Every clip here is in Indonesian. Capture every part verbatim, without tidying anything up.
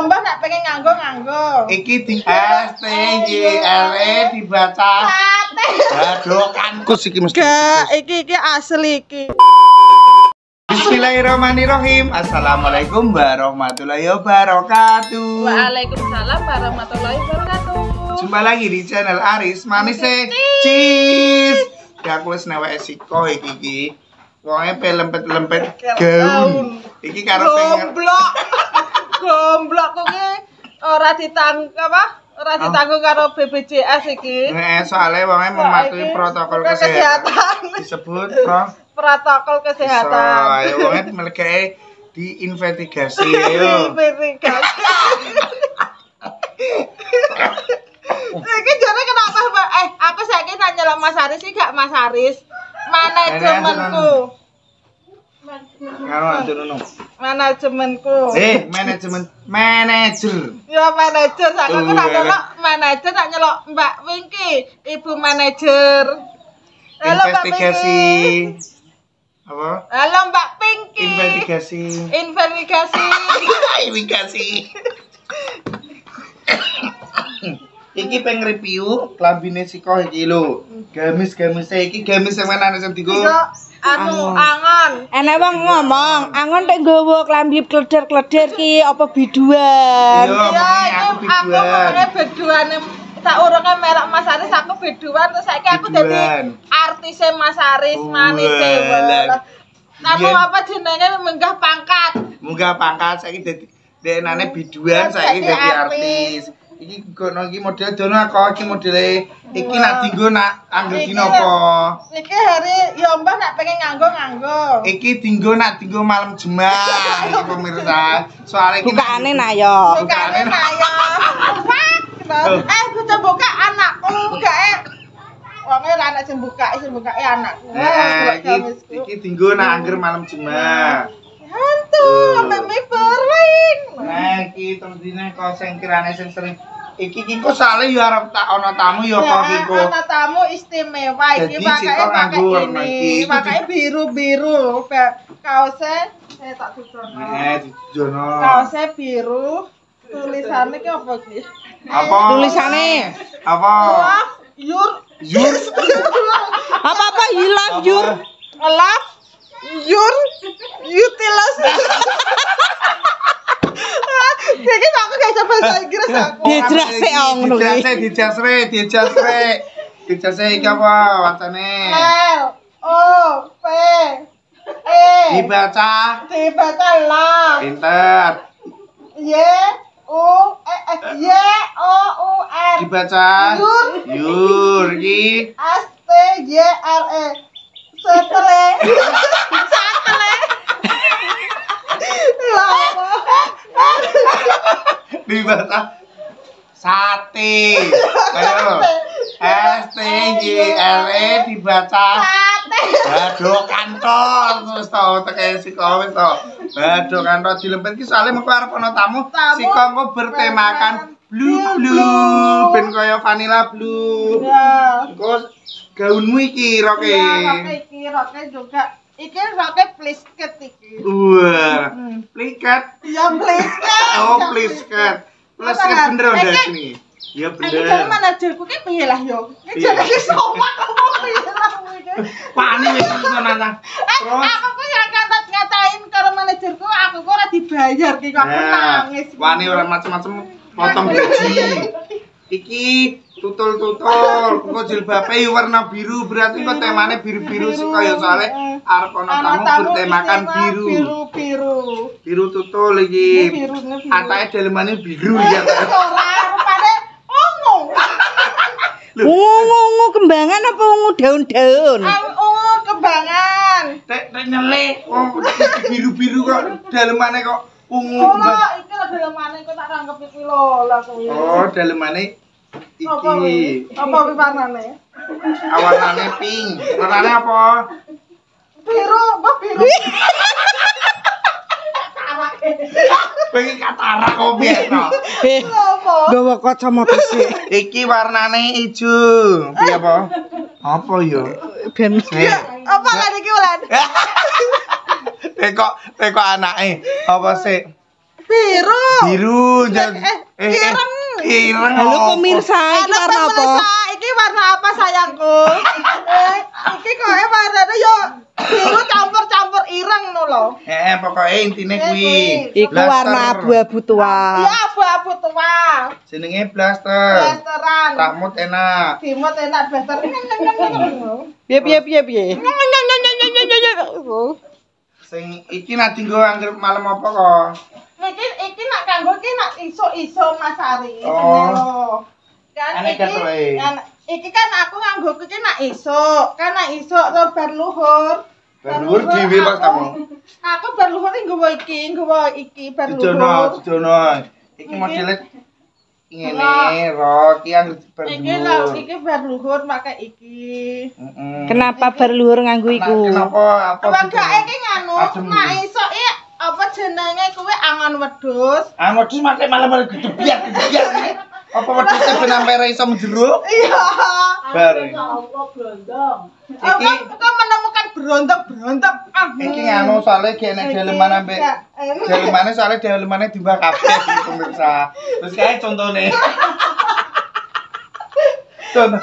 mbah nek pengen nganggo nganggo. Iki di S T J L E dibaca Sate. Gadokanku iki mesti. Gak, iki iki asli iki. Bismillahirrahmanirrahim. Assalamualaikum warahmatullahi wabarakatuh. Waalaikumsalam warahmatullahi wabarakatuh. Jumpa lagi di channel Aris Manis Cheese. Ya aku wis newek siko iki iki. Wonge pelempet-lempet gaun. Iki karo pengen goblok. Goblok kok iki ora ditangkap apa? Ora ditanggung karo B P J S iki. Heeh, soalnya wonge mematuhi protokol kesehatan. Disebut pro protokol kesehatan. So, ayo wonge melekake diinvestigasi ayo. Investigasi. Iki jare kenapa, Pak? Eh, aku saiki nanya lo Mas Haris iki gak Mas Haris. Manajemenku. Karo adono. Manajemenku. Eh, manajemen manajer. Ya manajer, aku Uh, nak ya. nyelok manajer, nak nyelok Mbak Winky, Ibu manajer. Halo Mbak Investigasi. Winky. Apa? Halo Mbak Pinky. Investigasi. Investigasi. Investigasi. Iki pengen review klambine siko iki lho. Gamis-gamis iki gamis sing menane sing digo. Iya, anu angon. Enek wong ngomong, angon nek nggawa klambi kleder-kleder ki apa biduan. Iya, Iya, makanya itu aku aku biduan. pokoknya beduane tak urunge merek Mas Haris, aku beduan terus saiki aku Biduan. dadi artise Mas Haris manis Walah. Kamu Biyen- apa jenenge menggah pangkat? Munggah pangkat saiki dadi denane biduan saiki dadi artis. Iki kono iki model dono aku iki modele iki nak dinggo nak angger Iki- dino apa? Iki hari ya mbah nak pengen nganggo nganggo. Iki dinggo nak dinggo malam jemah iki pemirsa. Soale iki Bukaane nak yo. Bukane saya. Eh, kudu buka anakku, gak eh. Wong ora anak sing buka, sing buka e anakku. Nah, iki iki dinggo nak angger malam jemah. Hantu, ambek mi berling. Nah, iki tendine kok sing kirane sing sering iki iki kok sale yo arep tak ana tamu yo kok iki kok. Ana tamu istimewa iki Jadi, pakai Ciko pakai nganggo warna ini, iki. pakai biru-biru. Kaosnya saya tak tujono. Nah, dijono. Kaosnya biru. Tulisannya ki apa ki? Apa? Tulisane Apa? Love your Yur. apa-apa you love your love your utility. Jadi aku gak bisa bahasa Inggris aku. Dijelas sik, Ong, ngono kuwi. Dijase, dijasre, dijasre. Dijasre iki apa wacane? L O P E Dibaca. dibaca lah. Pinter. Y U E eh, Y O U R Dibaca. Yur. Yur iki. S T Y R E Setle. Setle. Ya apa? Dibaca. Sate. Ayo. S T J L E dibaca. Sate. Badok kantor terus tau teke siko wis to. Badok kantor dilempet ki soalnya mengko arep ana tamu Tamu siko engko bertemakan blue blue ben kaya vanilla blue. Ya. Engko gaunmu iki roke. Ya, roke iki, roke juga. Iki roke plisket iki. Wah, pliket. Ya plisket. Oh, plisket. Plisket Apa? bener ndak Iki- sini. Ya Iki jare bener. manajerku ki piye lah yo. Iki jare ki sopan apa piye lah iki. Pani wis iso nantang. Eh, Terus aku kok yang ngatat ngatain karo manajerku, aku kok ora dibayar ki kok aku Nah, nangis. wani ora macem-macem potong gaji. Iki tutul-tutul, kok jilbabe yo warna biru, berarti kok temane biru-biru sih kaya soalnya arep ana tamu bertemakan biru. Biru-biru. Biru tutul iki. Biru, biru. Atake dalemane biru ya. Ora rupane ungu. ungu-ungu kembangan apa ungu daun-daun? Ungu kembangan. Tek tek nyelek, oh biru-biru kok dalemane kok ungu. Ora, iki lho dalemane kok tak ranggep iki lho lah kuwi. Oh, dalemane Apa kuwi? iki. Apa kuwi warnane? Awanane pink. Warnane apa? Biru, mbah biru. Pengen katarak kok piye to? Eh, Apa? gawa kacamata sik. Iki warnane ijo. Piye apa? Apa ya? Ben Eh, Apa kan iki Wulan? Teko teko anake. Apa sih? Biru. Biru. jan- Eh, eh, ireng. Ireng. Halo apa? pemirsa, iki Halo, warna apa? pemirsa, iki warna apa sayangku? eh, iki kok warnane yo biru campur-campur ireng ngono lho. Eh, pokoknya intine kuwi. Iku warna abu-abu tua. Iya, abu-abu tua. Jenenge blaster. Blasteran. Takmut enak. Dimut enak blaster. Piye piye piye piye. Sing iki nak dienggo anggere malam apa kok? Iki iki nak kanggo iki nak iso-iso Mas Ari. Oh. Kan Aneh iki ketoke. kan iki kan aku nganggo iki nak iso, kan nak iso terus bar luhur. Bar luhur dhewe pas kamu. Aku bar luhur iki nggawa iki, nggawa iki bar Dijono, luhur. dijono. Iki modele ngene, ro iki anggere bar Iki lho, luhur. iki bar luhur pakai iki. Heeh. Kenapa berluhur nganggo iku? Kenapa apa? Apa iki nganu, Adem. nak iso i apa jenenge kuwi angon wedhus. Ah, modus make malah malah gedebiak, gedebiak. Apa wedhusnya ben ampere iso menjero? Iya. Bareng. Aku aku menemukan berontok-berontok. Ah, Iki nganu soalnya gak enek daleman ambek dalemane soalnya dalemane dimbah kabeh iki pemirsa. Terus kae contone. Contoh.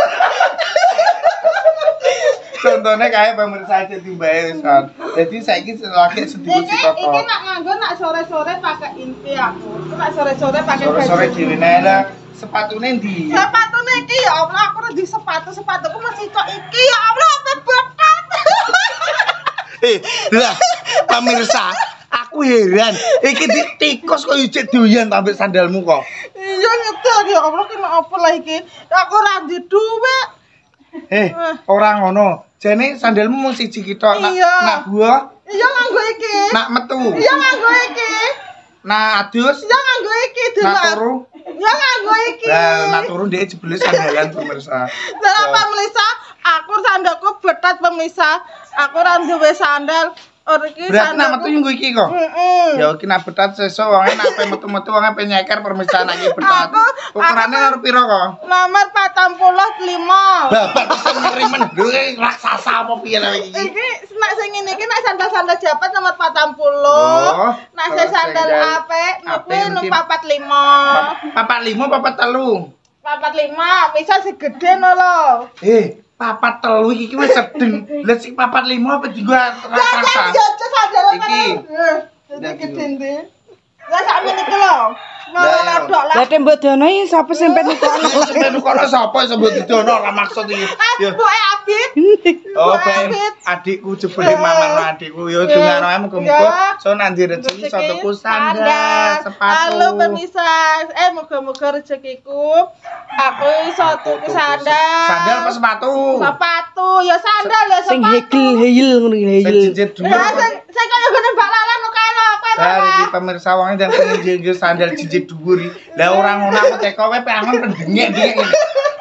Contohnya kayak pemirsa aja timbahe wis kan. Jadi saiki lagi sedikit Iki si iki nak nganggo nak sore-sore pakai inti aku. Nak sore-sore pakai baju. Sore-sore dhewe lah sepatune ndi? Sepatune iki ya Allah aku ora di sepatu, sepatuku masih cok iki ya Allah apa bekat. Eh, lah pemirsa, aku heran. Iki di tikus kok ijek doyan tambah sandalmu kok. Iya nyetel ya Allah kena apa lah iki. Aku ora di duwe. Eh, ora ngono. Jane sandalmu mung siji kita nak Iya. nak buah, Iya nganggo iki. nak metu. Iya nganggo iki. Nak adus, Iya nganggo iki nak delok. turu. Iya nganggo iki. Lah, nak turu dhek jebule sandalan pemirsa. Lah pemirsa, aku sandalku betat pemirsa. Aku ora duwe sandal. Ora iki Berarti nak metu nggo iki kok. Heeh. Ya iki nak betat sesuk wonge nak pe metu-metu wonge pe nyeker permisaan iki betat. Aku- Ukurane aku- karo piro kok? Nomor empat puluh lima. Bapak bisa ngerimen dhewe raksasa apa piye lho iki? Iki nek sing ngene iki nek sandal-sandal japat nomor empat puluh. Oh, Nek kalau sing sandal sandal apik apik niku mungkin- nomor empat puluh lima. Papat lima papat telu. empat puluh lima bisa segede no lho. Eh, papat telu iki wis sedeng. Lah sing papat lima apa dienggo raksasa? Jangan yo sandal Iki. Jadi gede ndi. Lah sakmene iki lho. Lah, Ngono iya. dok lah. Lah tembok dono iki sapa sing pengen Sampeyan kono sapa iso mbok didono ora maksud iki. Ya. Boy Abid. Oh, Boy Ben, Abid. adikku jebule mamano adikku yo dungano ae muga-muga so nanti rezeki iso tuku sandal, sepatu. Halo pemirsa, eh moga-moga rezekiku aku iso tuku sandal. Sandal apa sepatu? Sepatu, ya sandal ya sing sepatu. hegel heyel ngono iki Sing heyel. jinjit dhuwur. Ya sing sing kaya ngene balalan kok kae lho, kowe Lah ora. iki pemirsa wonge dan pengen jinjit sandal jinjit dhuwur. Lah ora ngono aku teko wae pe angon pendengek-dengek ngene.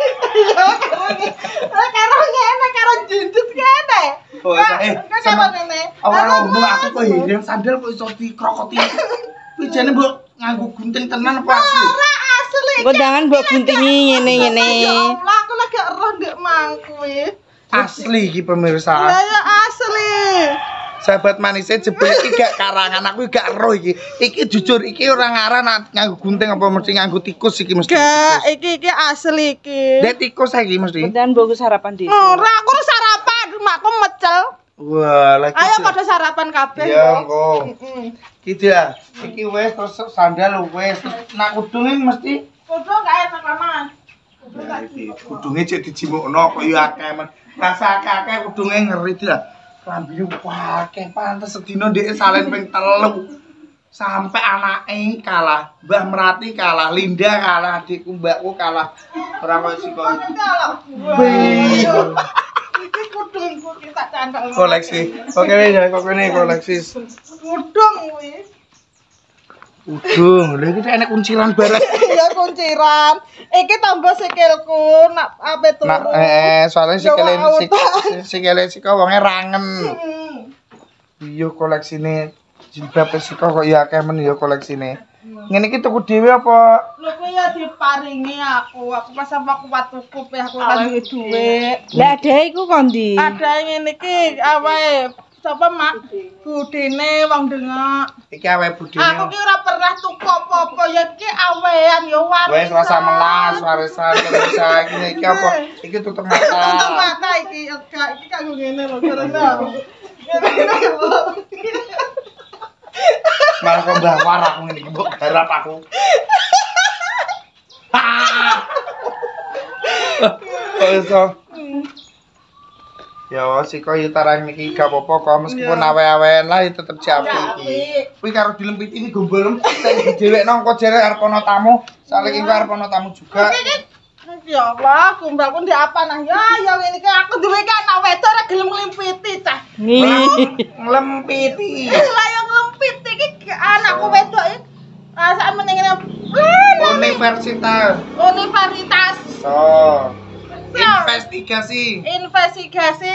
Karo ngene karo jinjit kene. Oh, eh, karo sama- ngene. Ora ngono aku kok heran sandal kok iso dikrokoti. Kuwi jane mbok nganggo gunting tenan apa asli? Ora asli. Kondangan mbok guntingi ngene-ngene. Ya Allah, aku lagi eroh ndek mangkuwi. Asli iki pemirsa. Ya ya asli. Sahabat manisnya jebule iki gak karangan aku gak roh iki. Iki jujur iki ora ngaran nganggo gunting apa mesti nganggo tikus iki mesti. Gak, iki iki asli iki. Dek tikus iki mesti. Kondangan mbok sarapan dhewe. Ora aku sarapan, rumahku mecel. Wah, lagi. Ayo pada sarapan kabeh. Ya, kok. engko. Heeh. Gitu ya. Iki wes terus sandal wes nak kudunge mesti Kudu gak enak Mas. Kudu ya gak iki kudunge cek dijimukno kok ya akeh men. Rasa akeh kudunge ngeri lah. Klambi akeh pantes sedina ndek salen ping telu. Sampai anake kalah, Mbah Merati kalah, Linda kalah, adikku mbakku kalah. Ora kok sik kok. Iki kudungku iki tak candhak. Koleksi. Oke ya, kok kene koleksi. Kudung kuwi. Udung, lha iki enek kuncilan barang. Ya kunciran. Iki tombol sikilku nak ape turu. Nah, eh soalnya sikile Jawa sik autan. sikile sika wonge rangen. Hmm. Iya koleksine jilbab sika kok ya akeh men ya koleksine. Ngene iki tuku dhewe apa? Lho kuwi ya diparingi aku. Aku pas apa kuat tuku pe aku kan duwe dhuwit. Lah ade iku kondi. Ada ngene iki awae Sapa mak? Budine wong dengok. Iki awake budine. Aku ki ora pernah tuku apa-apa ya iki awean ya waris. Wes rasa melas, warisan terus iki iki apa? Iki tutup mata. Tutup mata iki iki kanggo ngene lho karena. Malah kok mbawar aku ngene iki mbok garap aku. Kok iso? Ya si kok yo tarang iki gak apa-apa kok meskipun awe-awean lah tetep siap iki. Kuwi karo dilempit iki gombol lempit sing didhewekno kok jere arep ana tamu, soalnya iki arep ana tamu juga. Ya Allah, gombalku ndek apa nah ya ya ngene iki aku duwe ki anak wedok ora gelem nglimpiti cah. Nglempiti. Lah yo nglimpiti iki anakku wedok iki. Rasane meneng ngene. Universitas. Universitas. So. Investigasi. Investigasi.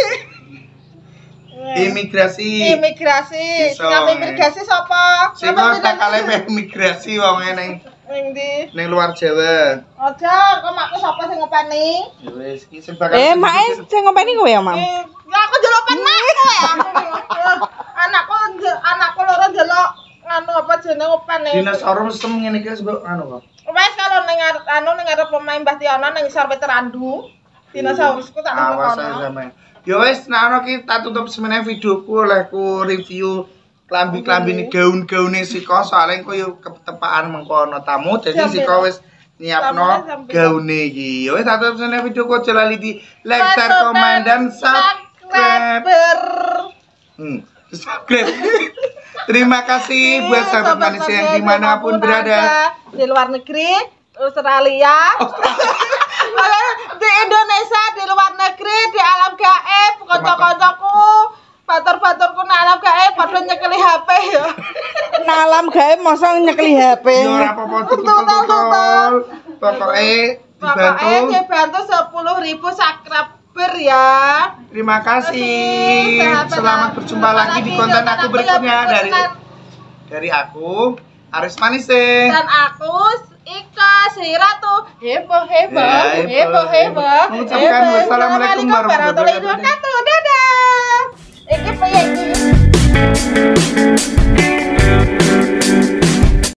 Imigrasi. Imigrasi. Iso, Sing imigrasi sapa? Sing kok tak kalih imigrasi wong ning ning ndi? ning luar Jawa. Aja, kok makku sapa sing ngopeni? Ya wis iki sing bakal. Eh, mae sing ngopeni kowe ya, Mam? Eh, ya aku ndelok penakku ya. Anakku anakku loro ndelok anu apa jenenge opene. Dinosaurus sem ngene iki kok anu kok. Wes kalau ning anu ning arep pemain Mbah Tiono ning isor Veterandu. Dinosaurusku tak nemu Awas kono. sampean. Ya wis nah ono ki tak tutup semene videoku olehku review klambi-klambine gaun-gaune Siko soalnya engko yo ketepaan mengko ana tamu jadi Siko wis nyiapno gaune iki. Ya wis tak tutup semene videoku aja lali di like, share, komen dan subscribe. Hmm, subscribe. Terima kasih buat sahabat manusia yang dimanapun berada di luar negeri, Australia, di Indonesia, di luar negeri, di alam gaib, kocok-kocokku, batur-baturku nang alam gaib, padha nyekeli H P ya. Nang alam gaib masa nyekeli H P. Ya ora apa-apa tutul-tutul. Pokoke Pokoknya dibantu. dibantu sepuluh ribu subscriber ya. Terima kasih. Selamat berjumpa lagi di konten aku berikutnya dari dari aku Aris Manise dan aku Ika si Ratu heboh heboh Ya, heboh, heboh heboh heboh. Mengucapkan heboh. wassalamualaikum warahmatullahi wabarakatuh. Dadah. Iki piye iki?